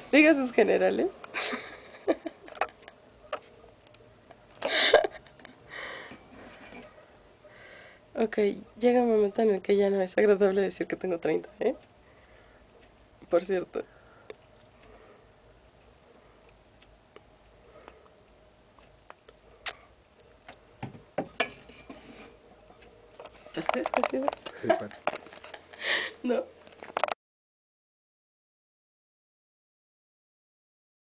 Diga sus generales. Ok, llega un momento en el que ya no es agradable decir que tengo 30, ¿eh? Por cierto. ¿Ya está? ¿Está haciendo? Sí, Pat. No.